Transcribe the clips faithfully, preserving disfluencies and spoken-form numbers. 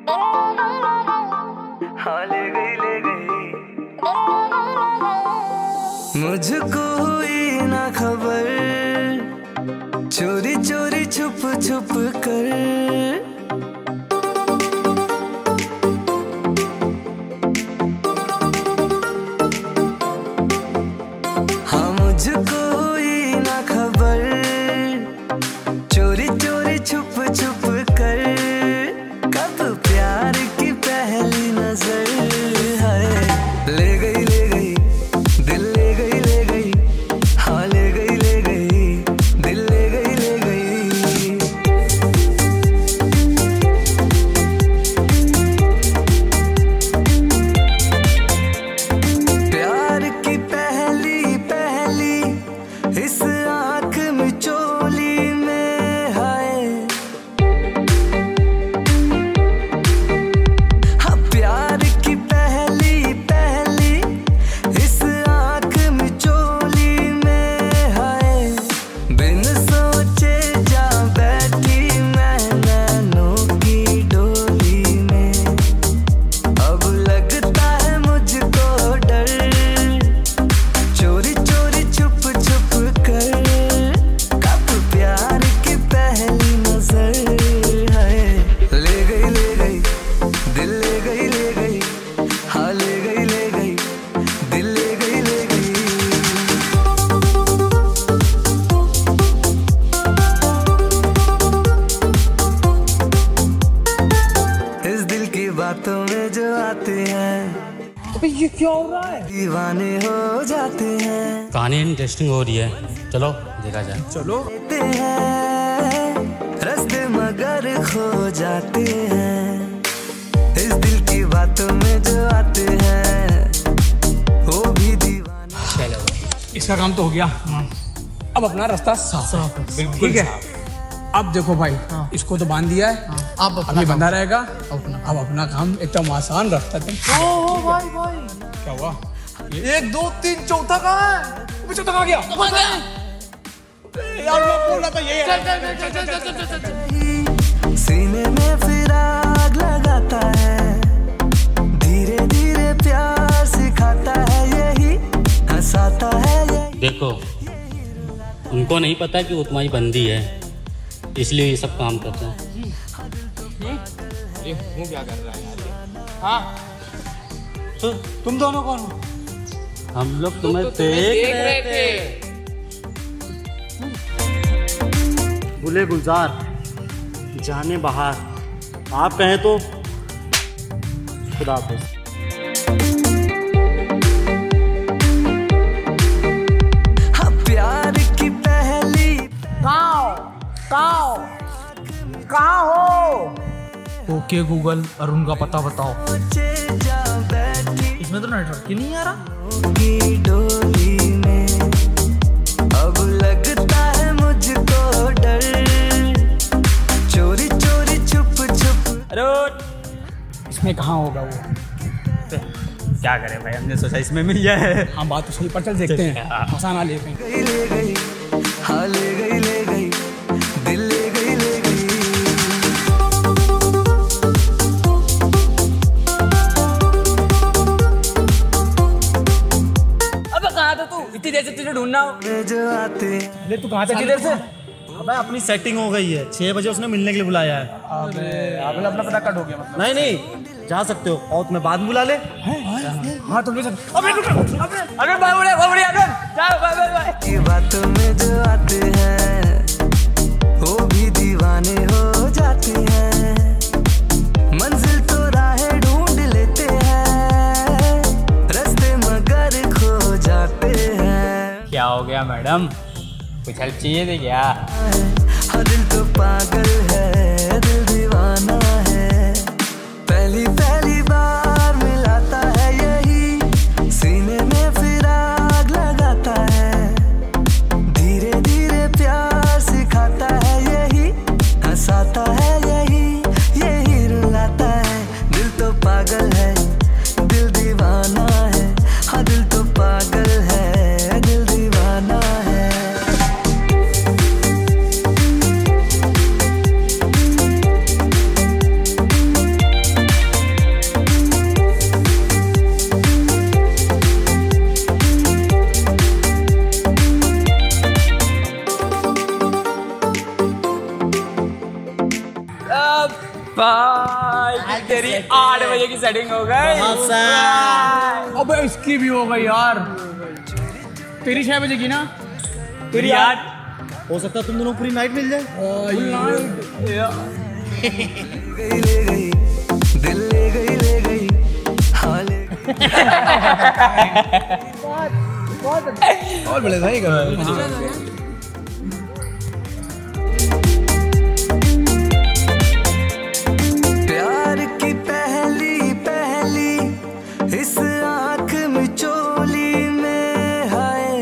हाँ ले गई ले गई मुझको हुई ना खबर, चोरी चोरी छुप छुप कर। हाँ मुझको हुई ना खबर, चोरी चोरी छुप छुप कर। कब प्यार की पहली नजर है, ले गई ले गई दिल ले गई ले गई। हाँ ले गई ले गई दिल ले गई ले गई। प्यार की पहली पहली इस आँख में चोली में है। हाँ प्यार की पहली पहली इस आँख में चोली में है। बिन सोचे जा बैठी मैं नैनों की डोली में। अब लगता है मुझको डर, चोरी चोरी छुप छुप कर। कब प्यार की पहली नजर है, ले गई ले गई दिल ले गई ले गई। हाँ ले गई ले गई दिल ले गई ले गई। इस दिल की बातों में जो आते हैं, अबे ये क्या हो रहा है? दीवाने हो जाते हैं। कहानी इंटरेस्टिंग हो रही है, चलो देखा जाए। चलो लेते हैं रास्ते मगर खो जाते हैं। इस दिल की बातों में जो आते हैं वो भी दीवाने। चलो इसका काम तो हो गया, अब अपना रास्ता साफ है। ठीक है अब देखो भाई, इसको तो बांध दिया है, आप अभी बंधा रहेगा। अब अपना काम एकदम आसान रास्ता है। ओ भाई भाई क्या हुआ? एक दो तीन चौथा कहाँ है? पीछे तक आ गया यार, मैं बोल रहा था यही है। चल चल चल चल चल चल चल चल। सीने में फिर आग लगाता है, धीरे धीरे प्यार सिखाता है यही, हंसाता है यही। देखो उनको नहीं पता कि वो तुम्हारी बंदी है, इसलिए ये सब काम करते हैं। ये हूँ क्या कर रहा है यार ये? हाँ तो तुम दोनों कौन हो? हम लोग तुम्हें देख रहे थे। बुले गुलजार जाने बाहर, आप कहें तो खुदा हाफिज़। हाँ प्यार की पहली कहाँ कहाँ हो? ओके गूगल अरुण का पता बताओ। इसमें तो नेटवर्क ही नहीं आ रहा। की डोली में अब लगता है मुझको डर, चोरी चोरी छुप छुप। अरे इसमें कहाँ होगा वो? क्या करें भाई, हमने सोचा इसमें मिल जाए। हम बात तो सही पर चल देखते हैं, आसान लेते हैं। गई ले गई हाँ ले गई ले गई दिल ले गई ले गई। अबे कहाँ था तू? इतनी देर से तुझे ढूंढना हो। में जो आते अरे तू कहाँ था इतनी देर से? अबे अपनी सेटिंग हो गई है, छह बजे उसने मिलने के लिए बुलाया है। अबे अबे अपना पता कट हो गया मतलब। नहीं नहीं जा सकते हो, और तुम्हें बाद में बुला ले। हाँ तुम अबे रुक अबे अरे भाई बोले बोले अबे जाओ बाय बाय बाय। की बातों में जो आते हैं वो भी दीवाने हो जाते हैं। मंजिल तो राहें ढूंढ लेते हैं, रास्ते मगर खो जाते हैं। क्या हो गया मैडम, कुछ हेल्प चाहिए थी क्या? हाँ दिल तो पागल है, दिल दीवाना है। पहली पहली बार मिलाता है यही, सीने में फिर आग लगाता है। धीरे धीरे प्यार सिखाता है यही, हंसाता है यही, यही रुलाता है। दिल तो पागल है, दिल दीवाना है। हाँ दिल तो पागल है, दिल दीवाना है। भाई तेरी आठ बजे की सेटिंग हो गई। अबे इसकी भी हो गई यार। तेरी छह बजे की ना, तेरी आठ। हो सकता है तुम दोनों पूरी नाइट मिल जाए। गई ले गई दिल ले गई ले गई हाँ ले और बड़े भाई का प्यार की पहली पहली इस आँख में चोली में हाय।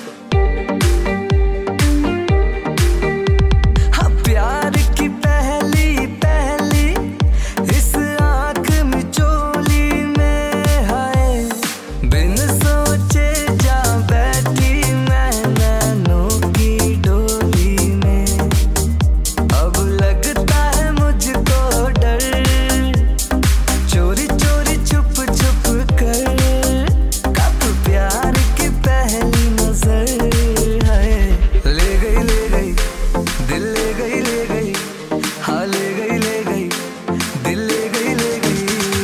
हाँ प्यार की पहली पहली इस आँख में चोली में हाय। बिन सोचे जा बैठी मैं नैनों की डोली में। अब लगता है मुझको डर चोरी चोरी छुप छुप कर कब प्यार की पहली नजर है। ले गई ले गई दिल ले गई ले गई हाँ ले गई ले गई दिल ले गई ले गई।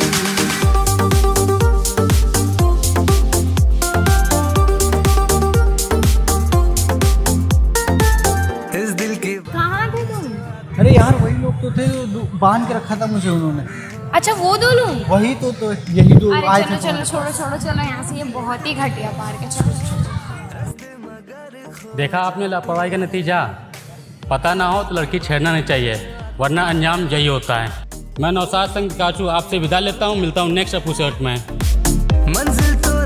इस दिल की कहाँ थे तुम? अरे यार वही लोग तो थे जो बांध के रखा था मुझे उन्होंने। अच्छा वो दो लोग? वही तो तो यही तो अरे आए चलो थे। चलो छोड़ो छोड़ो चलो यहाँ से, ये बहुत ही घटिया पार्क है। चलो चलो। देखा आपने लापरवाही का नतीजा। पता ना हो तो लड़की छेड़ना नहीं चाहिए, वरना अंजाम यही होता है। मैं नौशाद संग काचू आपसे विदा लेता हूँ। मिलता हूँ नेक्स्ट एपिसोड में। मंजिल तो